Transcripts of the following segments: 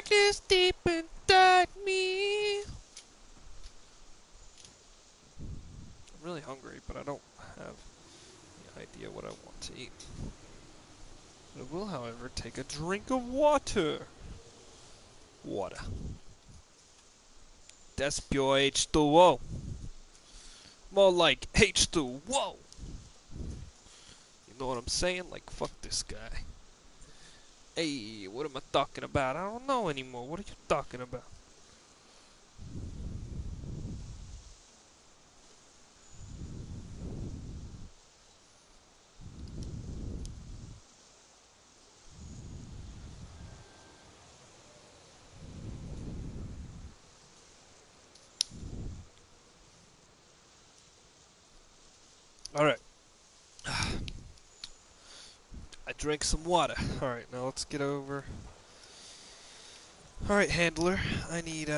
darkness deep inside me. I'm really hungry, but I don't have any idea what I want to eat. I will, however, take a drink of water. Water. That's pure H2O. More like H2O. You know what I'm saying? Like, fuck this guy. Hey, what am I talking about? I don't know anymore. What are you talking about? Alright. I drank some water. Alright, now let's get over. Alright, handler. I need,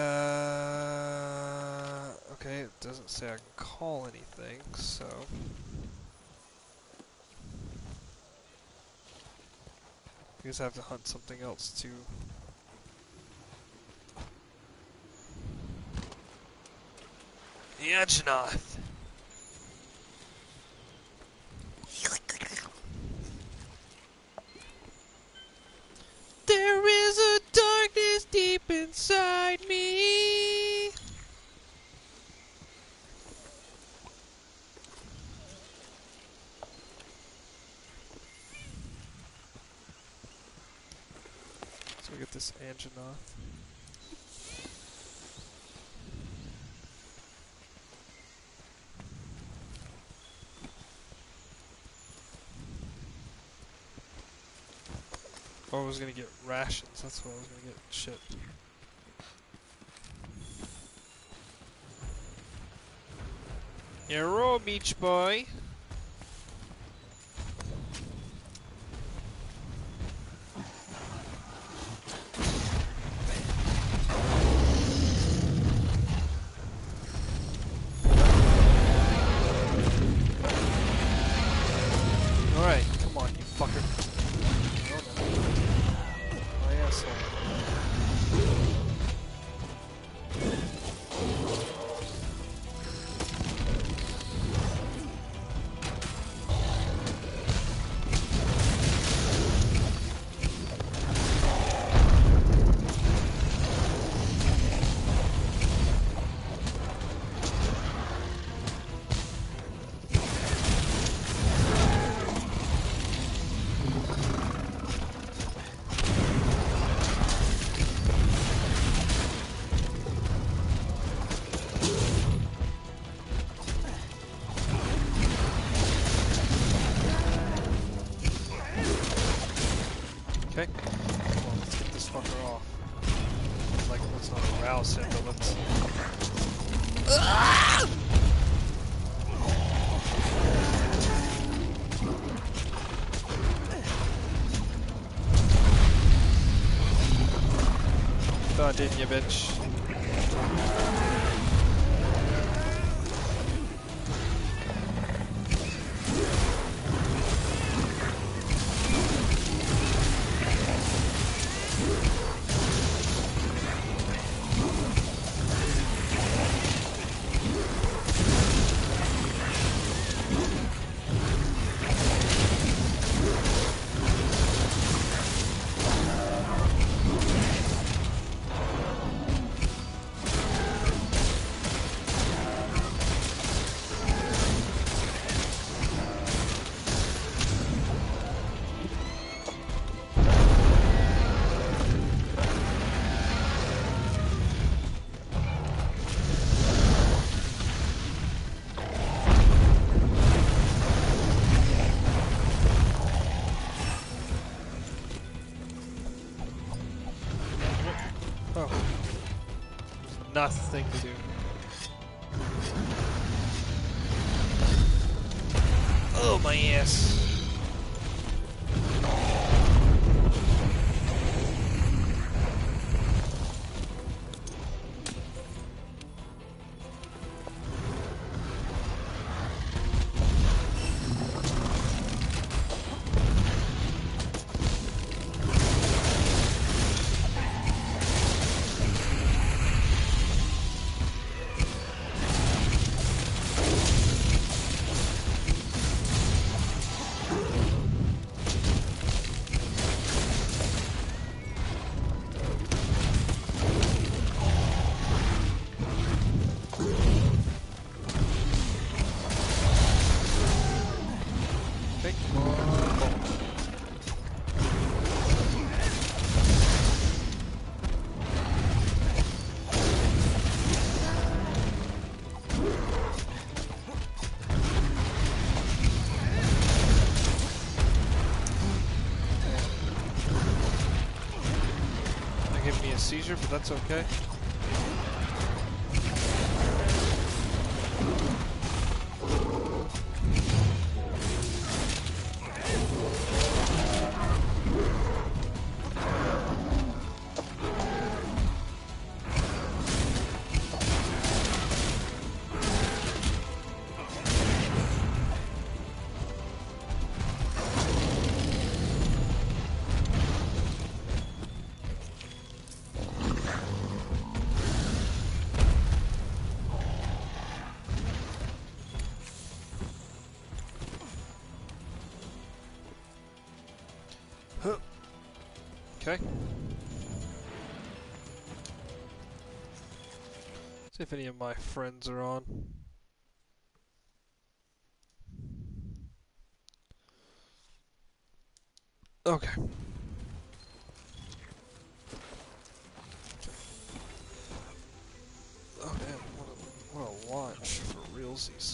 okay, it doesn't say I can call anything, so. I guess I have to hunt something else too. Anjanath! There is a darkness deep inside me. So we get this Anjanath. Oh, I was gonna get rations. That's what I was gonna get. Shit. Hero, beach boy. Alright, come on, you fucker. Oh no. My asshole. Okay. Come on, let's get this fucker off. Like, let's not arouse him, but let's... Thought, didn't you, bitch? Oh. Nothing to do. Oh, my ass. me a seizure, but that's okay. Okay. See if any of my friends are on. Okay. Oh damn, what a launch for realsies.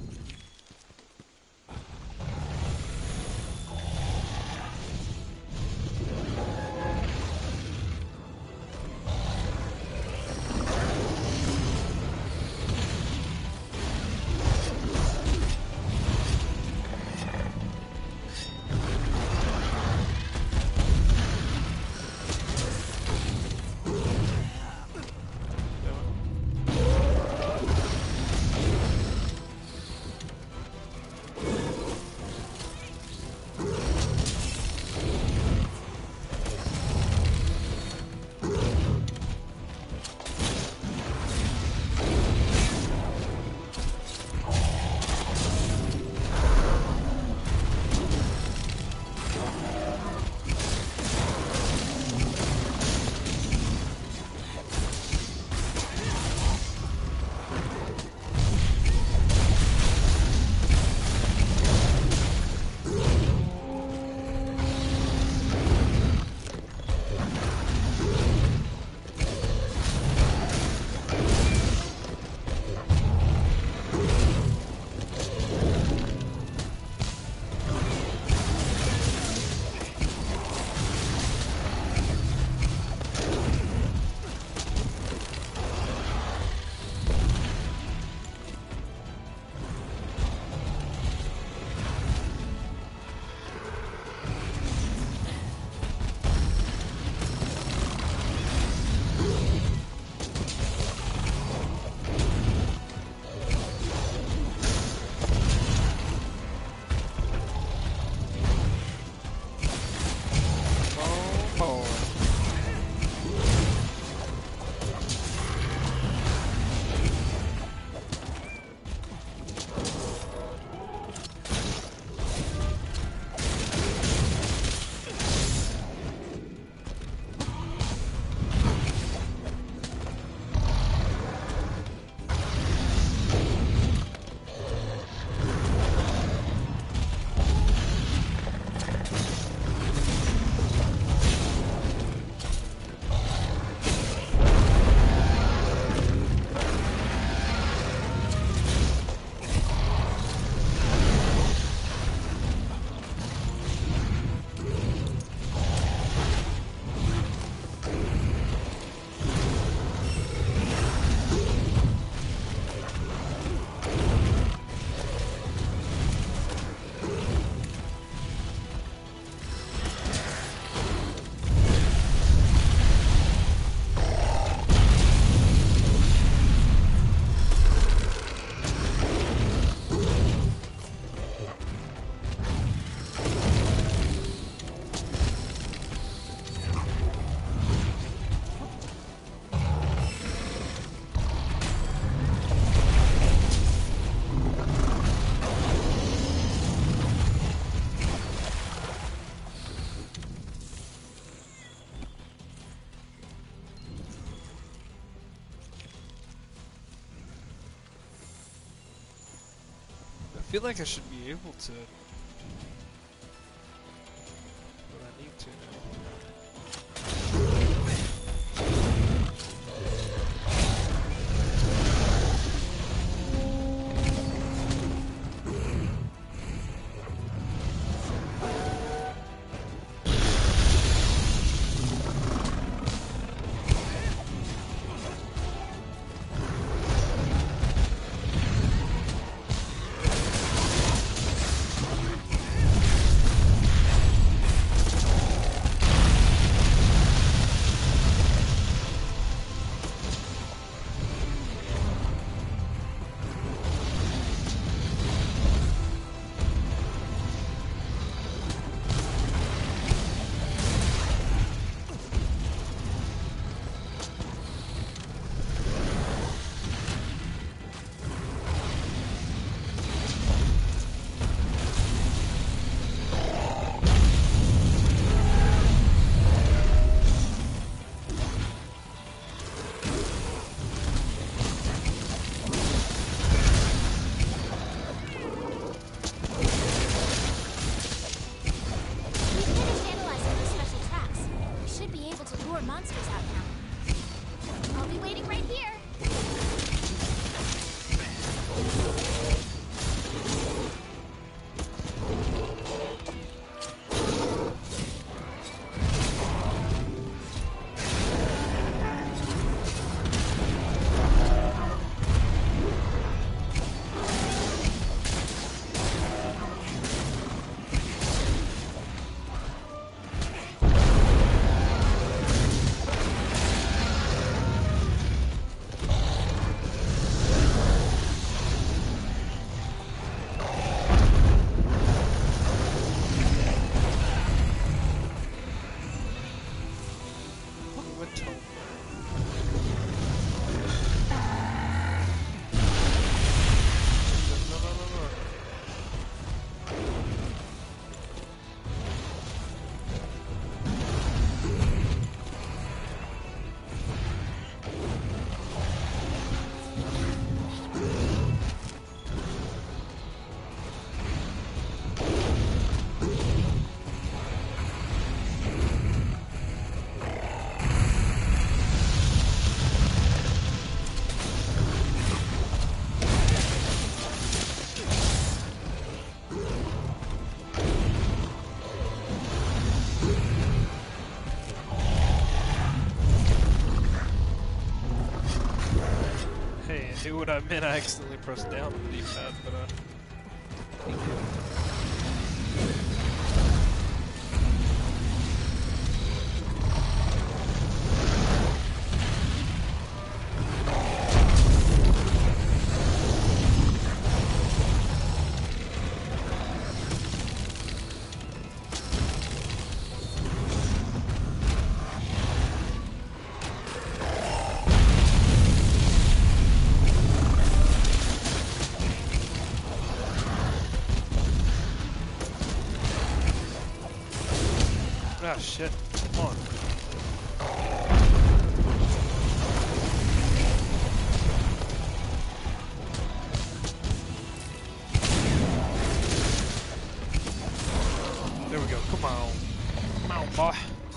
I feel like I should be able to, but I need to knew what I meant. I accidentally pressed down on the D-pad, but ah, shit. Come on. There we go. Come on. Come on, boy.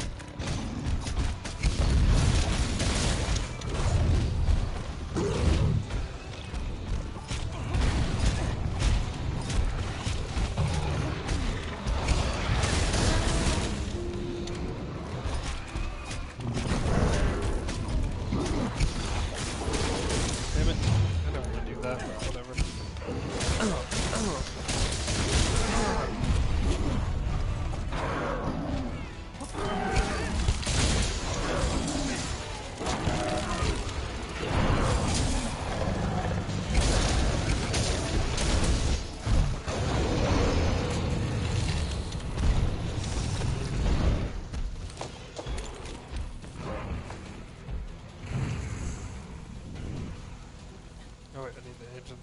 Oh wait, I need the engine.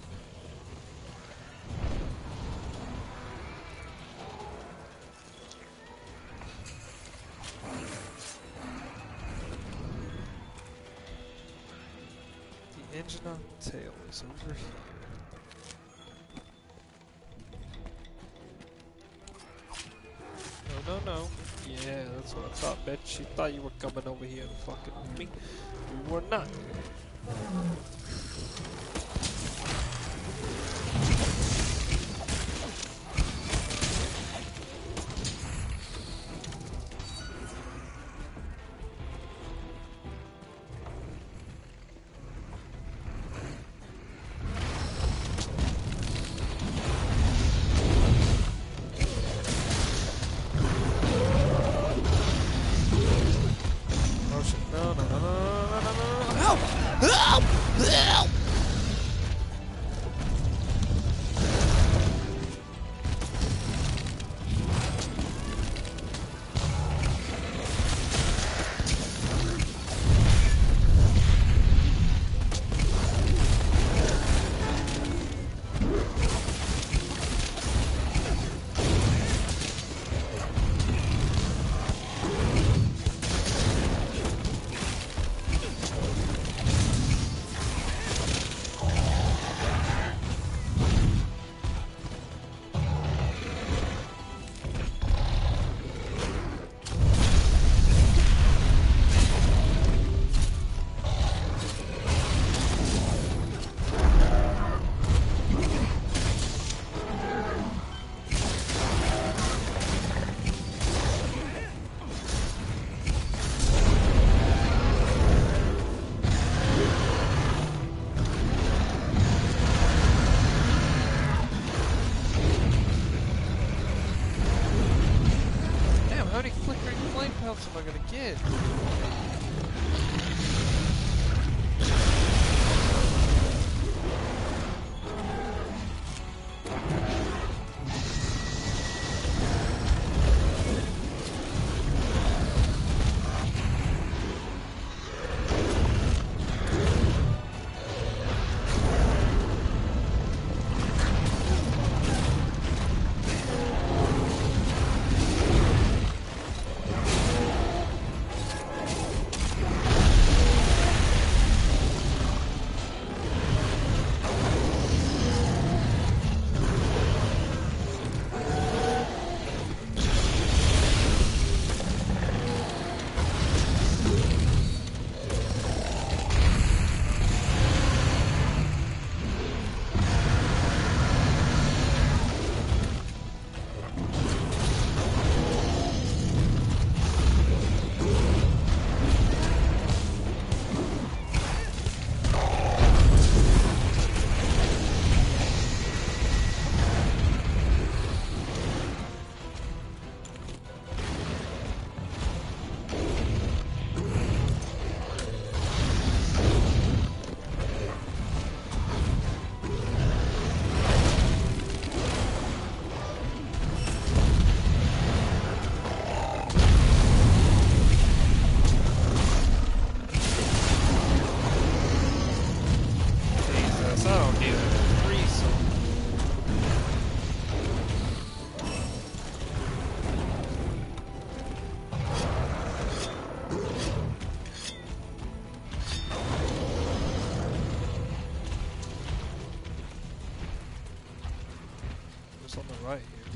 The engine on tail is over here. No, no, no. Yeah, that's what I thought, bitch. You thought you were coming over here to fucking with me. You were not. right here.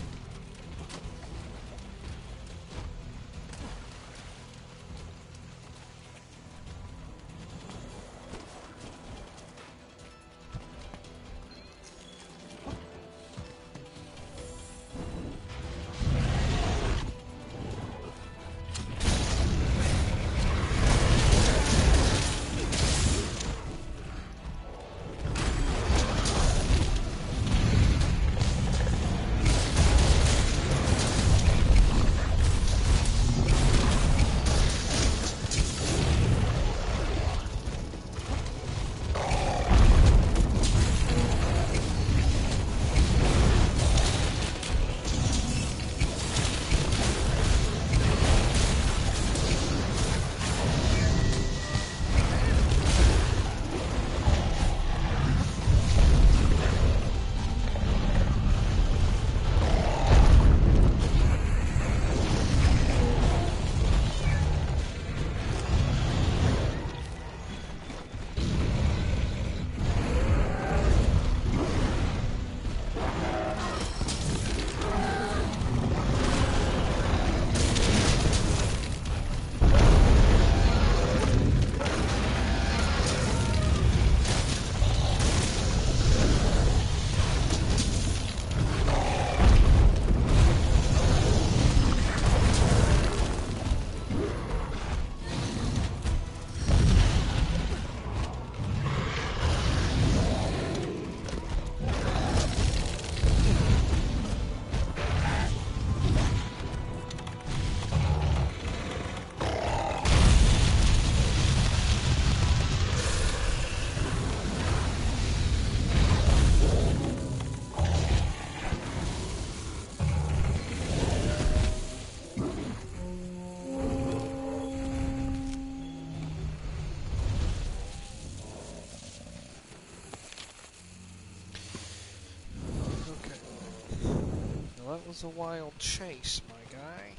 That was a wild chase, my guy.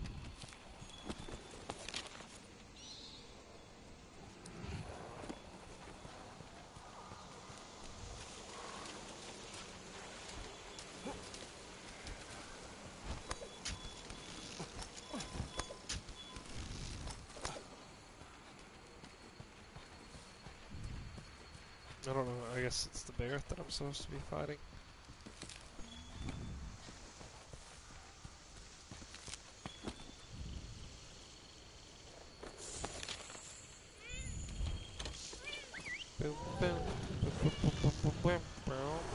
I don't know, I guess it's the bear that I'm supposed to be fighting. Boom, boom, boom, boom, boom, boom, boom, boom, boom.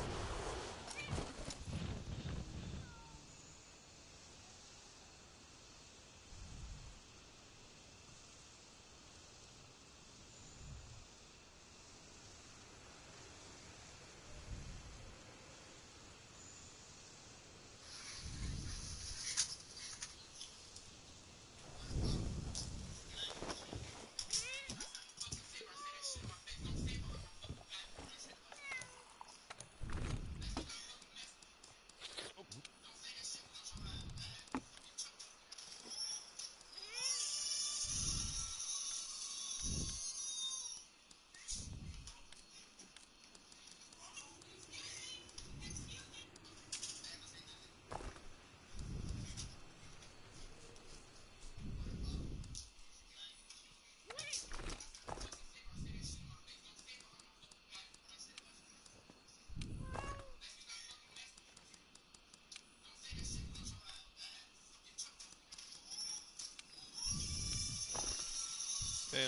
Damn.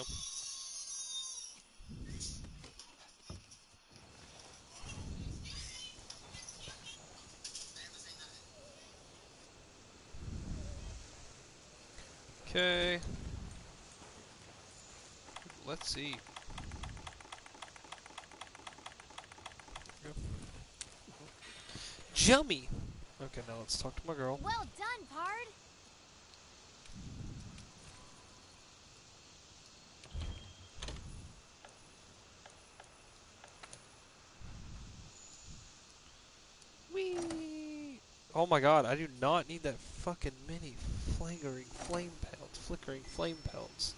Okay. Let's see. Jummy! Okay, now let's talk to my girl. Well done, Pard. Whee! Oh my god, I do not need that fucking many flickering flame pelts.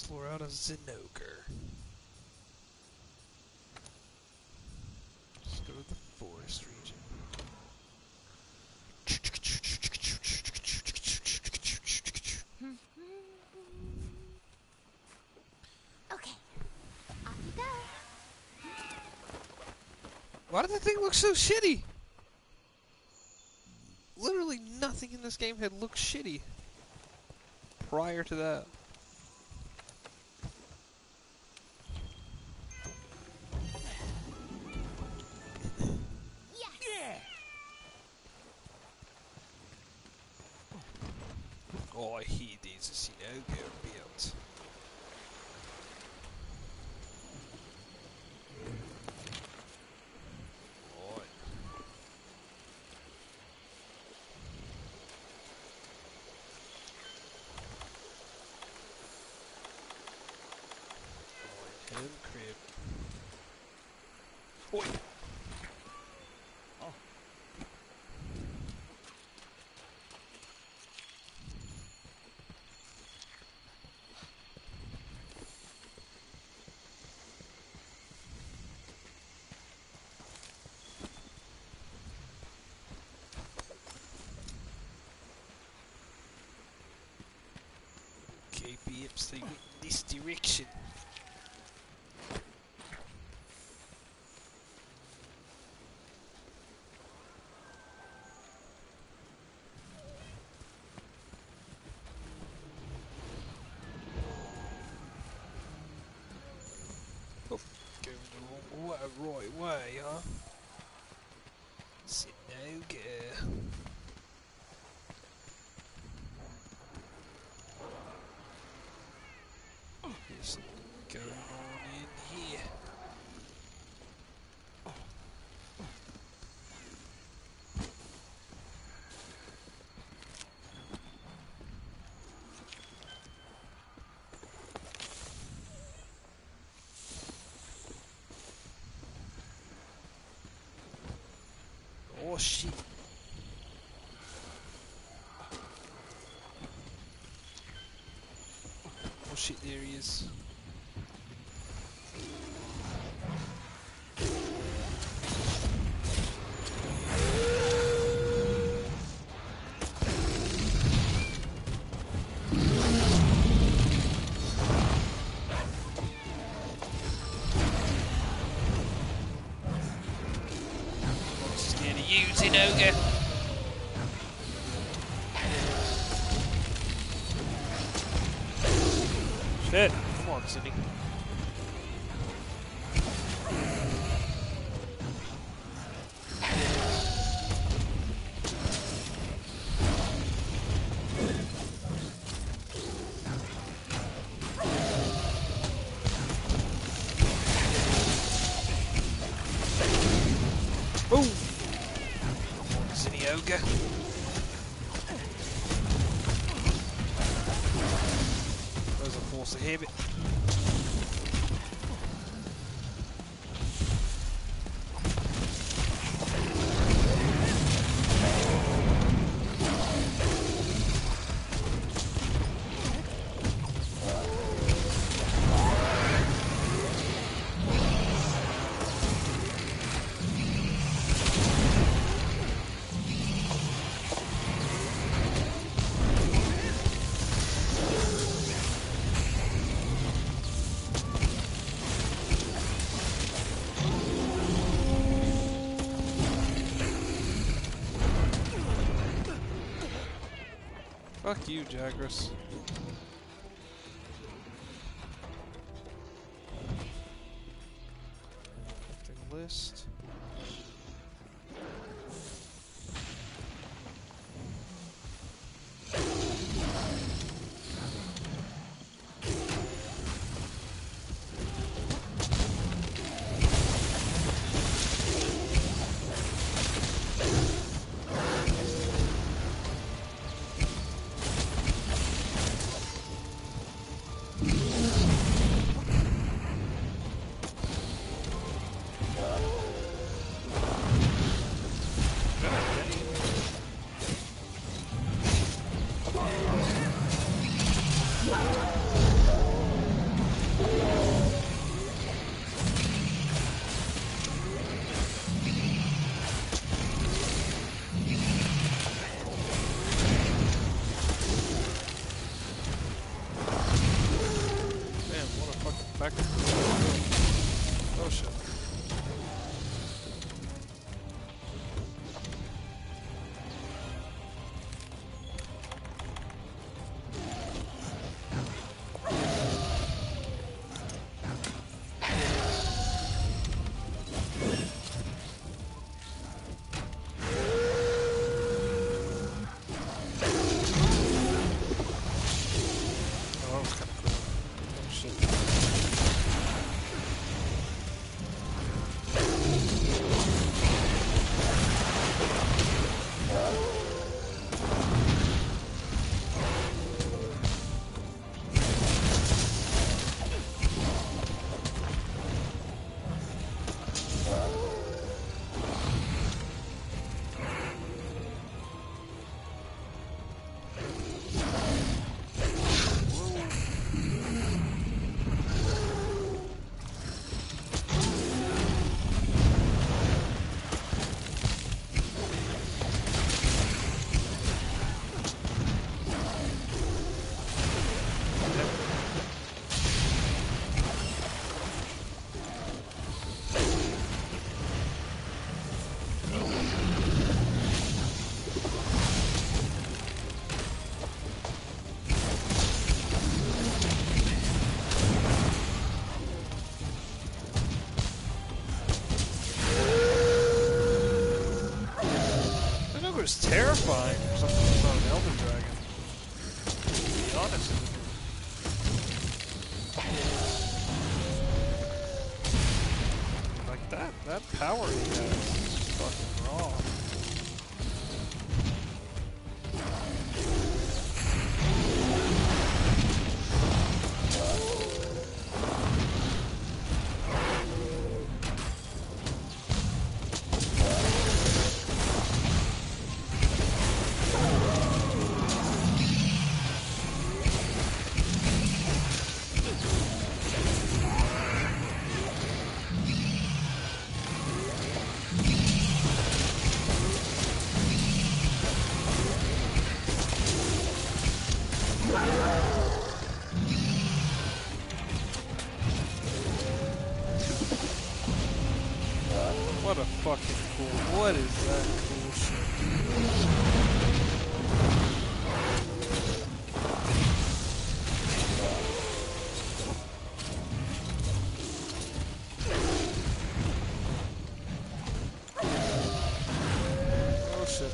floor out of Zinogre. Let's go to the forest region. Okay, off you go. Why did the thing look so shitty? Literally nothing in this game had looked shitty prior to that. Yeah. Oh, I hate these, Zinogre built. Home crib. Oi! Oh. Okay, babes, they went in this direction. Oh, going the wrong way, right way, huh? Zinogre. There's something going on in here. Oh shit. Oh shit, there he is. Scared of you, Zinogre. Shit. Come on, Zinny. Boom! Come on, Zinogre. There's a force of habit. Fuck you, Jagras. List. Back. Oh shit. Oh, that was kind of cool. Oh shit. That number is terrifying for something that's not an Elder Dragon. To be honest with you. Like that power he has is just fucking raw. What a fucking cool. What is that cool shit? Oh shit.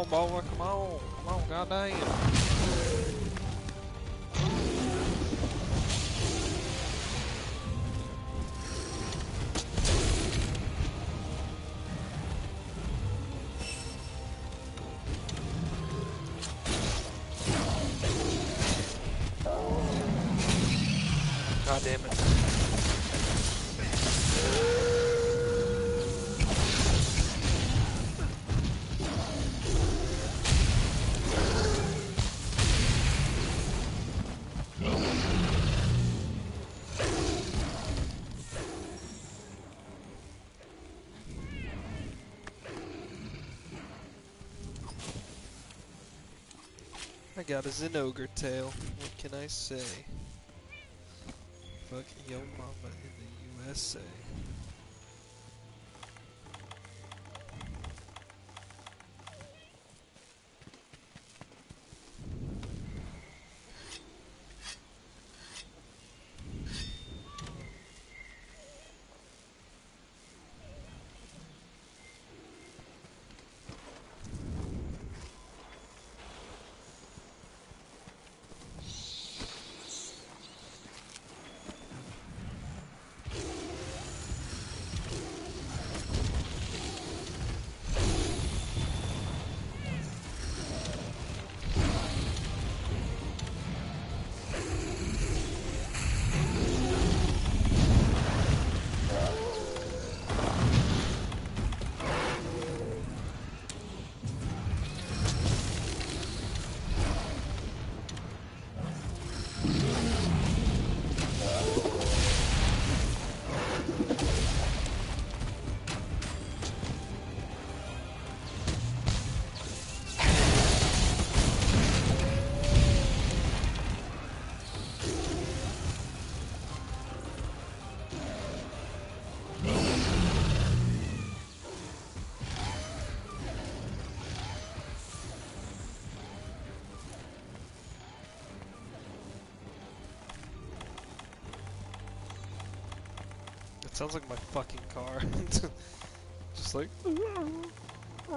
on, boy. Come on. Come on, goddamn. God damn it. I got a Zinogre tail. What can I say? Fuck yo mama in the USA. It sounds like my fucking car. Just like... What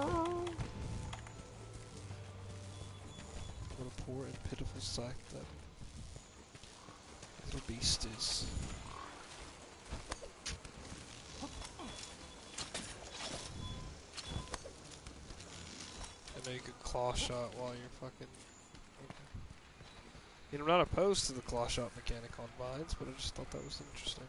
a poor and pitiful sight that little beast is. I know you could claw shot while you're fucking... Okay. You know, I'm not opposed to the claw shot mechanic on mines, but I just thought that was interesting.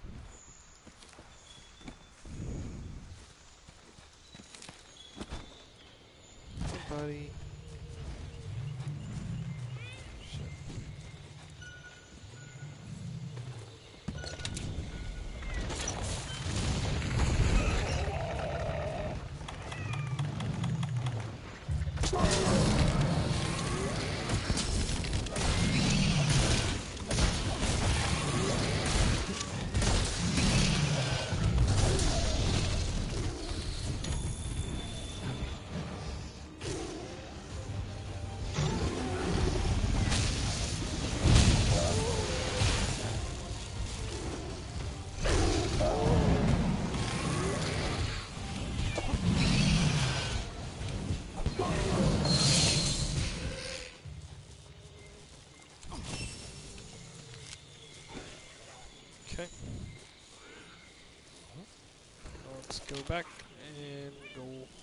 Hey, buddy. Shit. Okay. Let's go back and go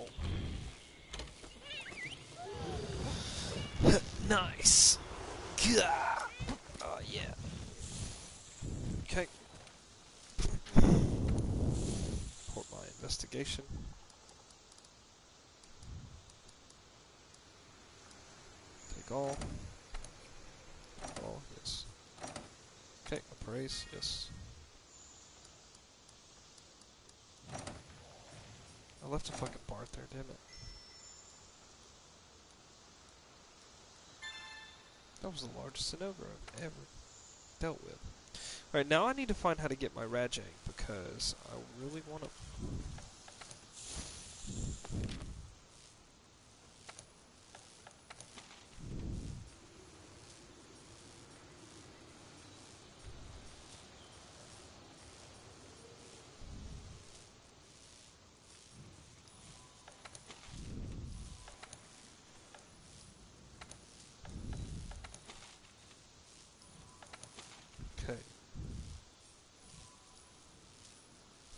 home. Nice! Gah! Oh yeah. Okay. Report my investigation. Take all. All, yes. Okay, appraise, yes. I left a fucking part there, damn it. That was the largest Zinogre I've ever dealt with. Alright, now I need to find how to get my Rajang, because I really want to...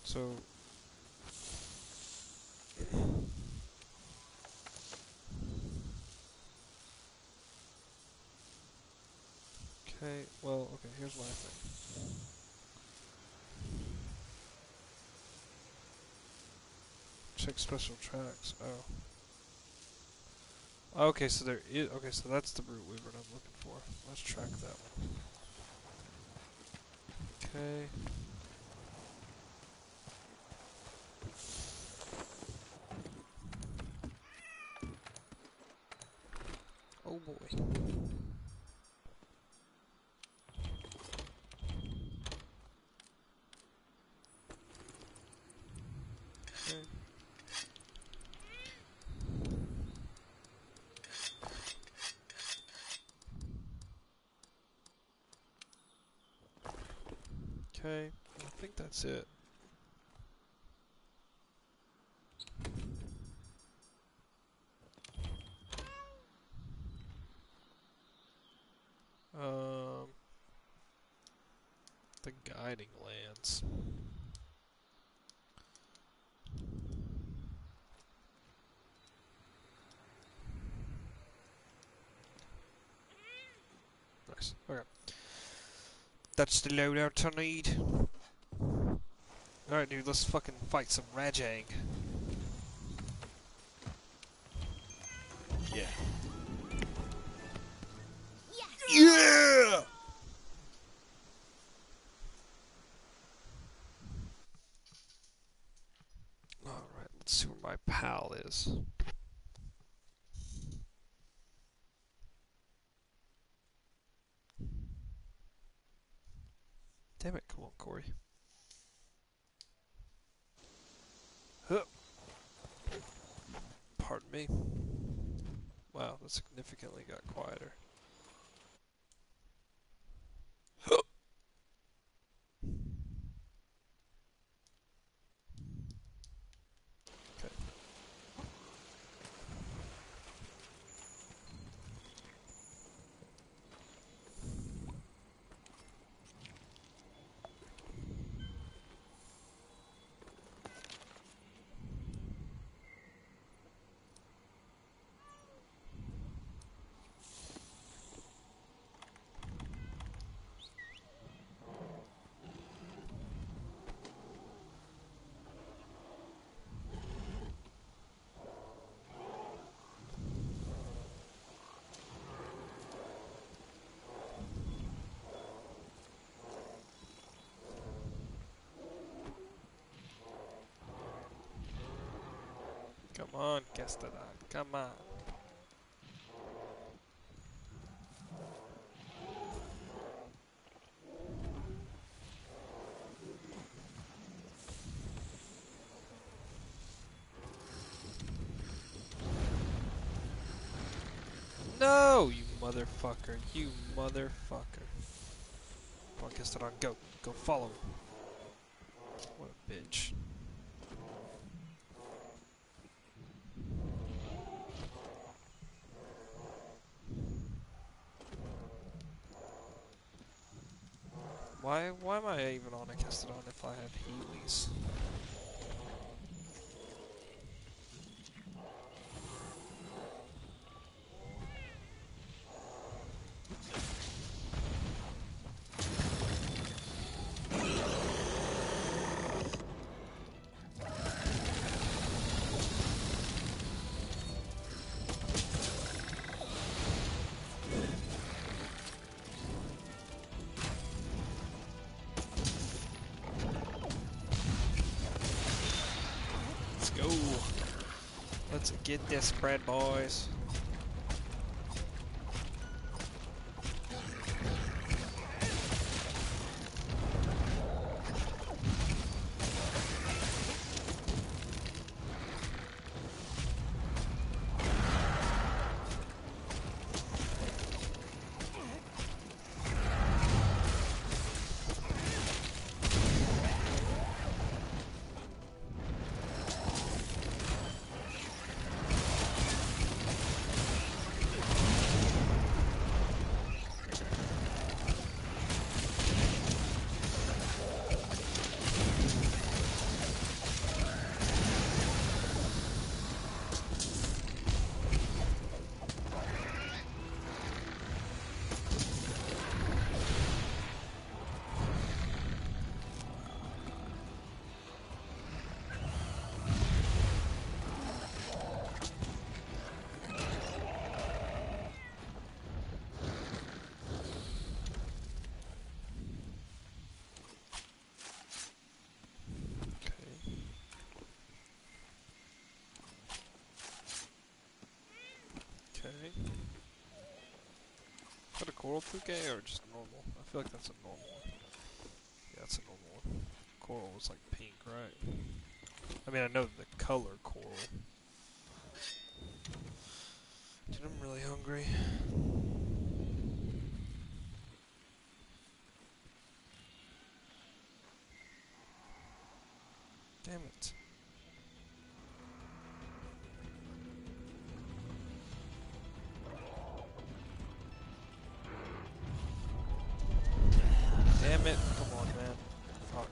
So... Okay, well, okay, here's my thing. Check special tracks. Oh. Okay, so there is... Okay, so that's the root wyvern I'm looking for. Let's track that one. Okay. Oh boy. Okay. Okay, I think that's it. Um, the guiding lands. Nice. Okay. That's the loadout I need. Alright, dude, let's fucking fight some Rajang. Yeah. Yes! Yeah! Alright, let's see where my pal is. Damn it, come on, Corey. Huh. Pardon me. Wow, that significantly got quieter. Huh. Okay. Come on, Gastadon. Come on. No, you motherfucker. You motherfucker. Come on, Gastadon, go. Go follow him. What a bitch. Why am I even on a Gastadon if I have Heelys? Let's go. Let's get this spread, boys. Coral Puke or just normal? I feel like that's a normal one. Yeah, that's a normal one. Coral was like pink, right? I mean, I know the color coral. Dude, I'm really hungry. Damn it. Damn it. Come on, man. Fuck.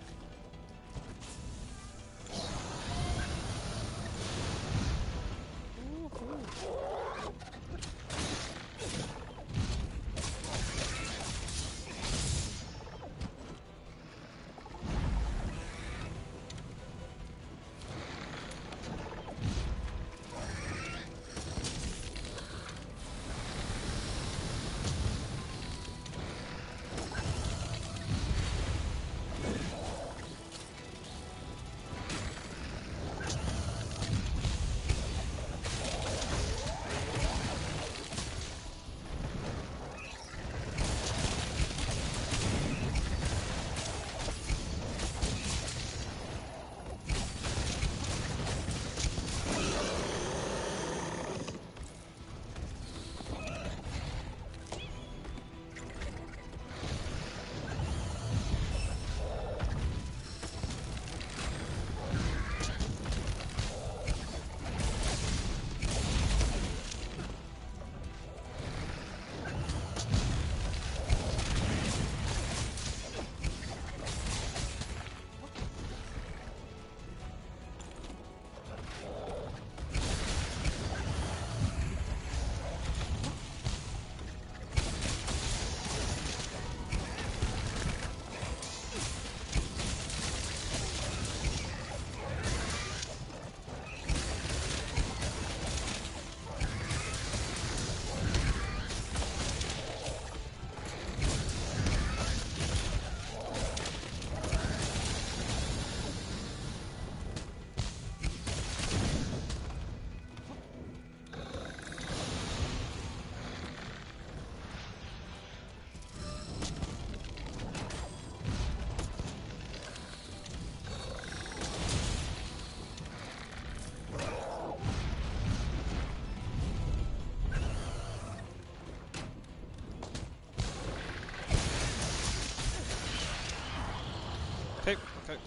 Okay, okay.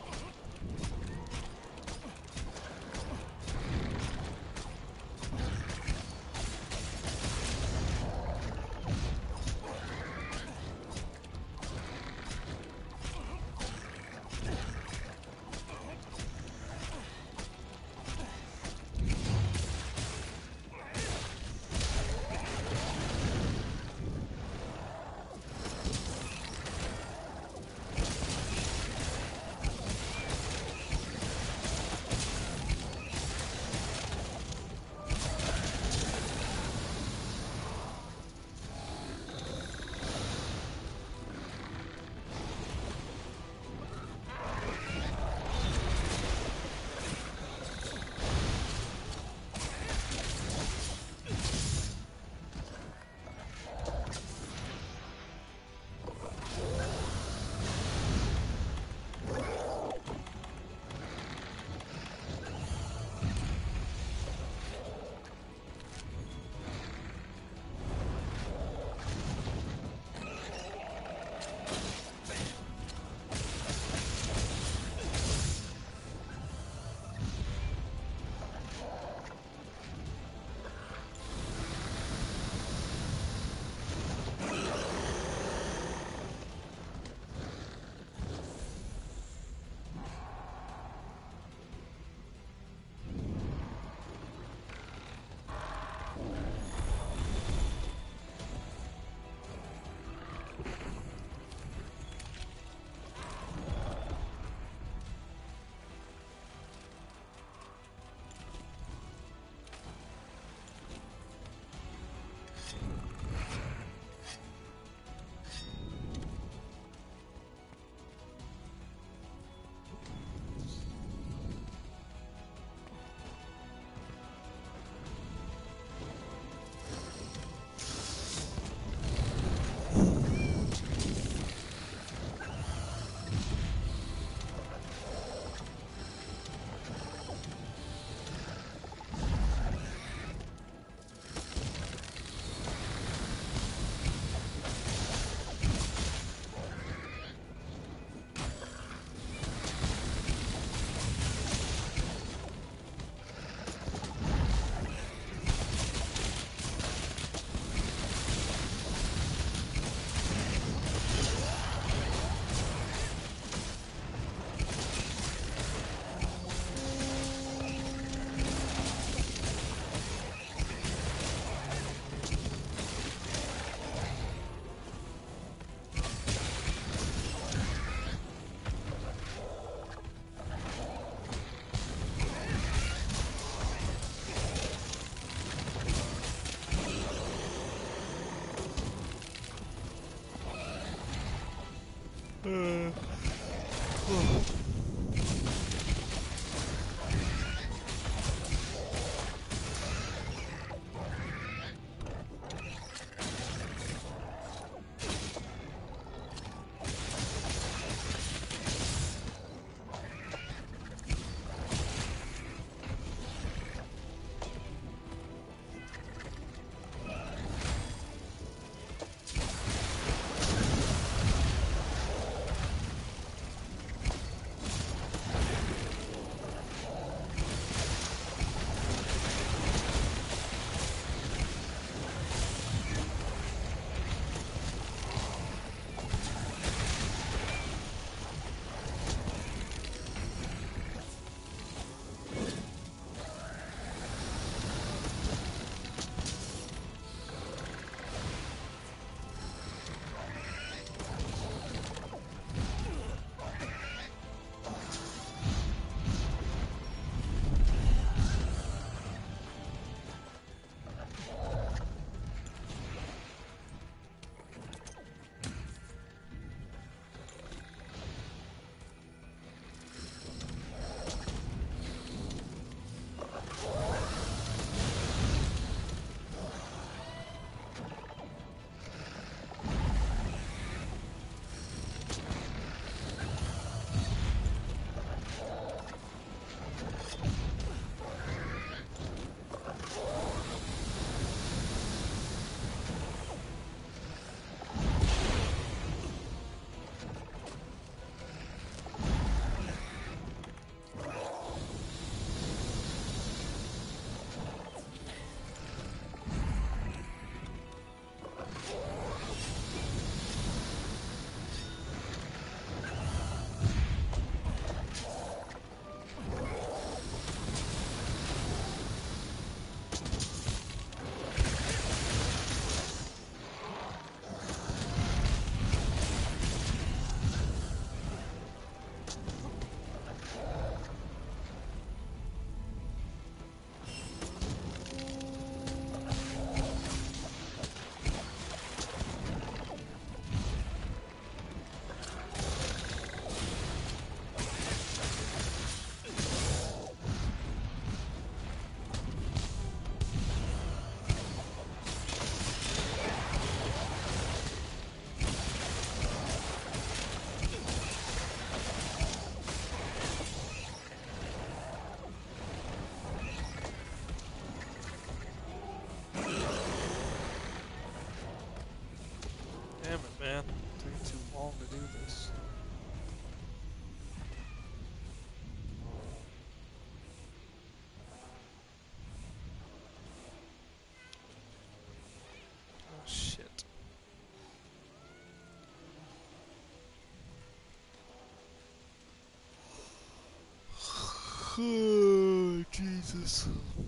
Oh, Jesus.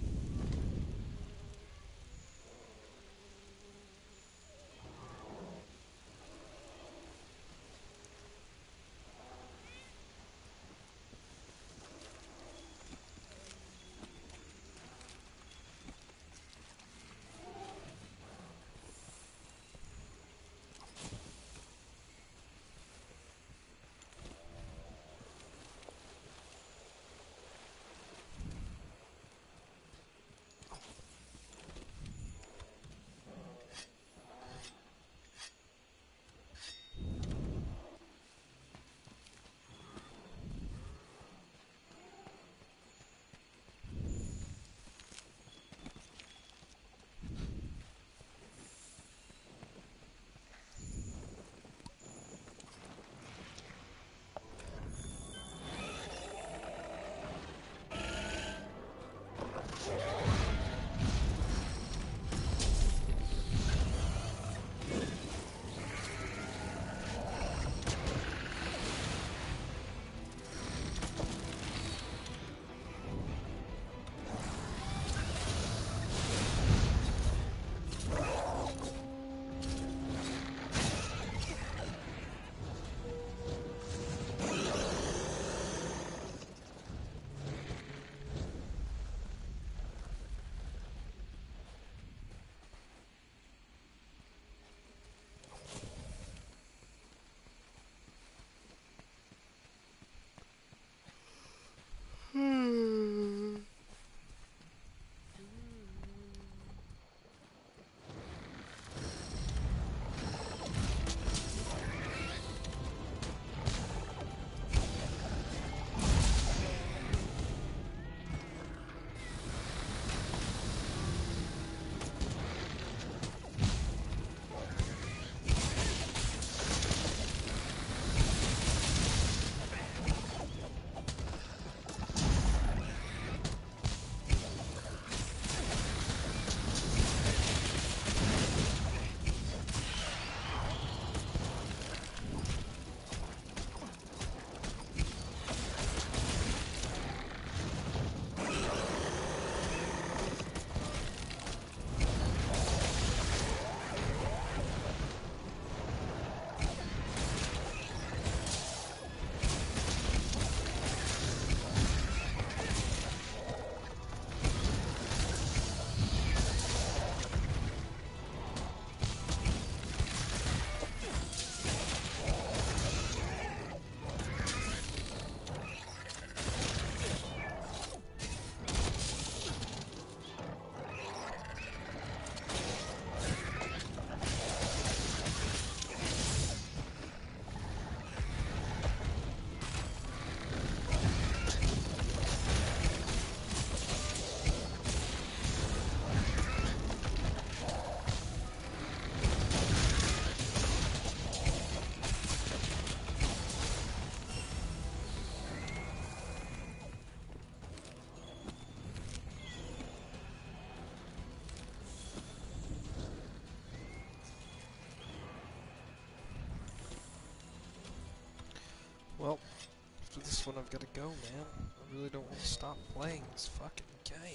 Well, after this one I've got to go, man. I really don't want to stop playing this fucking game.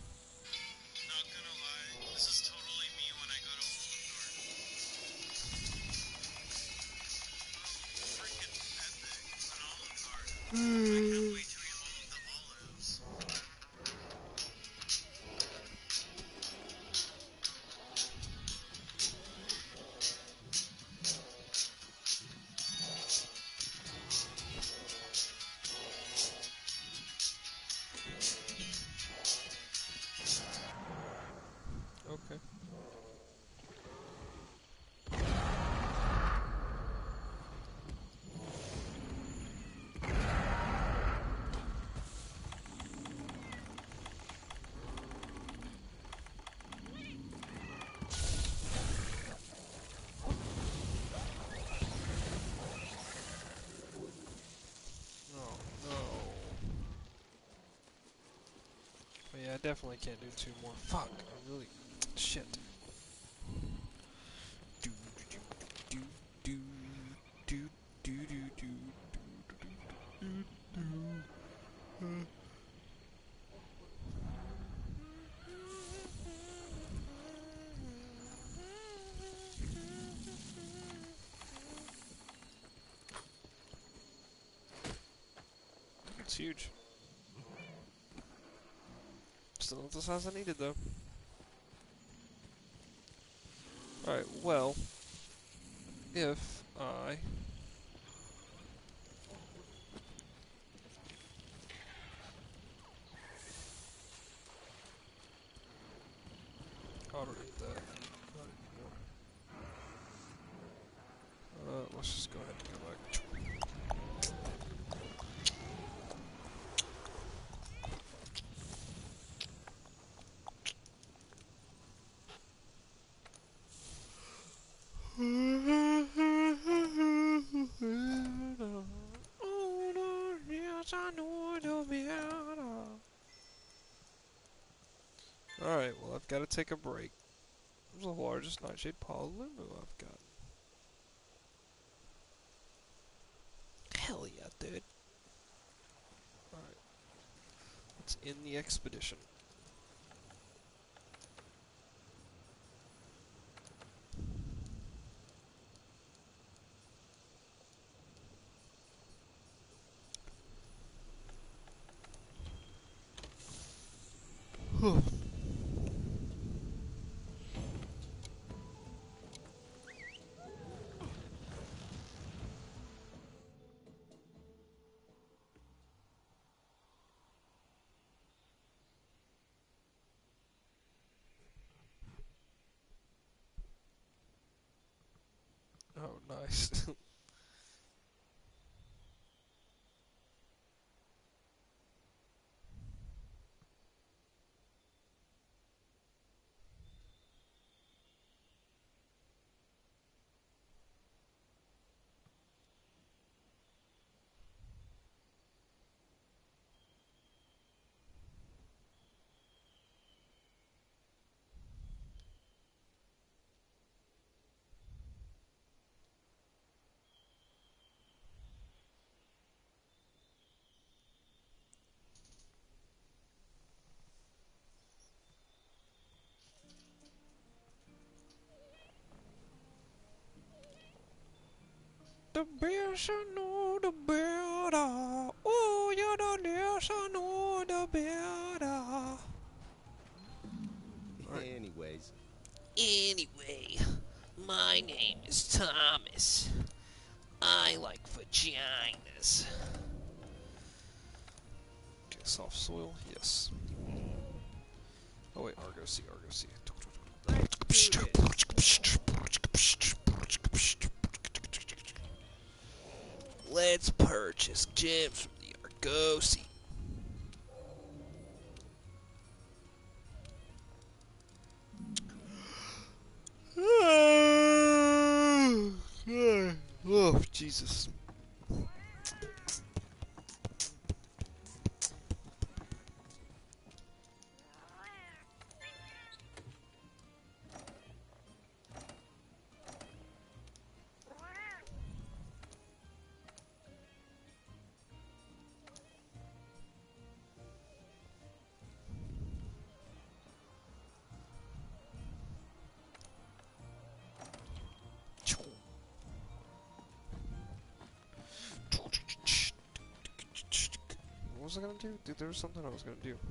Not gonna lie, this is totally me when I go to Olive Garden. Oh, freaking epic. An Olive Garden. I can't wait to eat all of the olives. Okay. Oh, no. But yeah, I definitely can't do two more. Fuck. I really... Shit. Do, do, do, do, do, do, do, do, do, do, do, do, do. huge. Still not the size I needed though. Alright, well, if I auto hit that. Let's just go ahead and go back. Alright, well I've got to take a break. This is the largest Nightshade Palumu I've got. Hell yeah, dude. Alright. Let's end the expedition. Oh, nice. The bears know the better. Oh, you're the bears know the better. Anyways, Anyway, my name is Thomas. I like vaginas. Okay, soft soil, yes. Oh wait, Argosy, Argosy. Let's purchase gems from the Argosy. Oh, Jesus. What was I gonna do? Dude, there was something I was gonna do.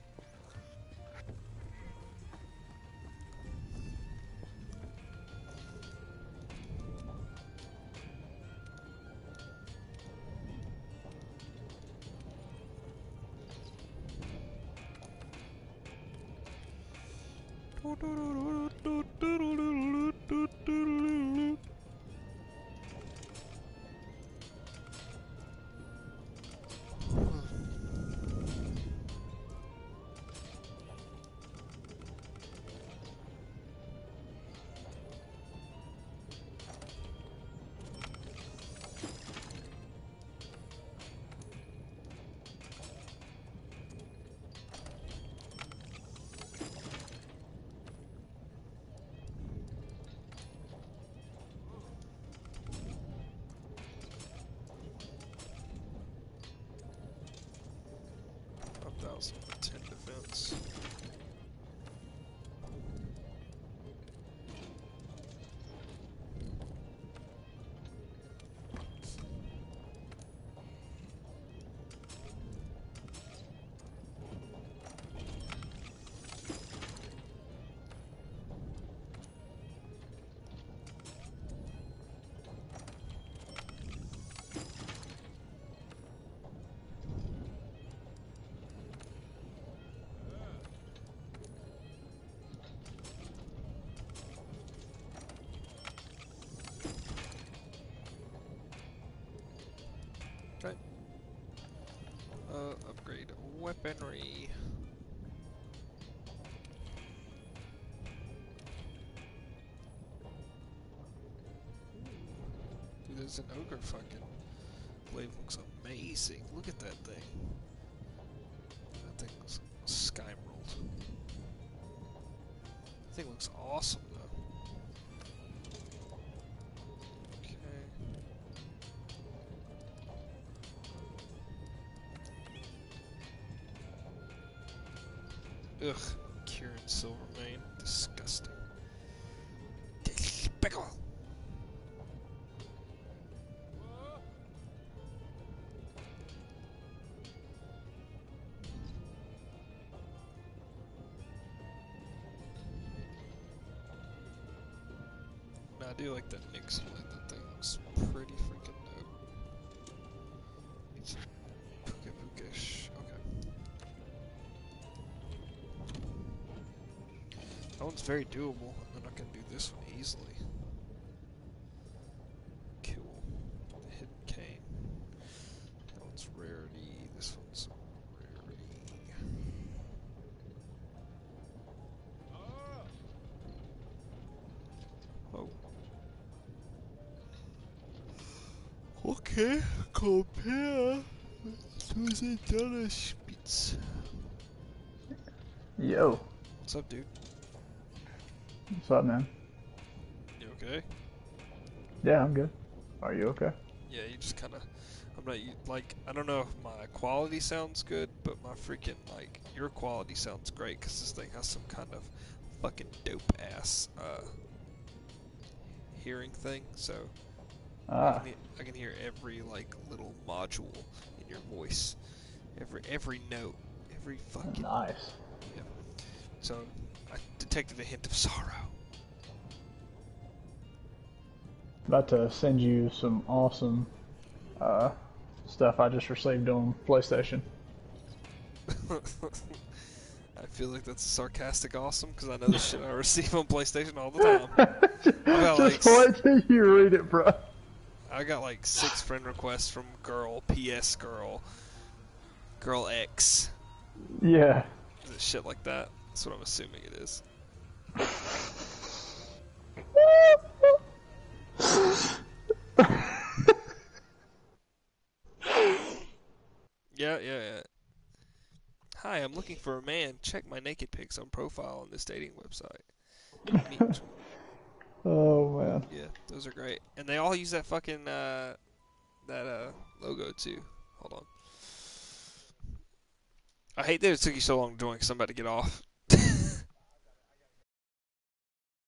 Ten defense. upgrade weaponry. Dude, there's an ogre fucking blade. Looks amazing. Look at that thing. That thing looks sky rolled. That thing looks awesome though. Okay. Ugh, Kieran Silvermane. Disgusting. Despicable. No, I do like that Nyx blade. That thing looks pretty freaking dope. It's Puka Pukish. Okay. That one's very doable, and then I can do this one easily. Cool. The Hidden Cane. That one's rarity. This one's rarity. Oh. Okay, compare to the dollar spitz. Yo, What's up, dude? what's up, man? You okay? Yeah, I'm good. Are you okay? Yeah, you just kind of. I'm not like. I don't know if my quality sounds good, but my freaking like your quality sounds great because this thing has some kind of fucking dope ass hearing thing. So Ah, I can hear every like little module in your voice, every note, every fucking. nice. Yeah. So I detected a hint of sorrow. About to send you some awesome stuff I just received on PlayStation. I feel like that's sarcastic awesome because I know the shit I receive on PlayStation all the time. I got like Just wait till you read it, bro. I got like 6 friend requests from girl, PS girl, girl X, Yeah. shit like that. That's what I'm assuming it is. Yeah. Hi, I'm looking for a man. Check my naked pics on profile on this dating website. Neat. Oh man. Yeah, those are great. And they all use that fucking, logo too. Hold on. I hate that it took you so long to join because I'm about to get off.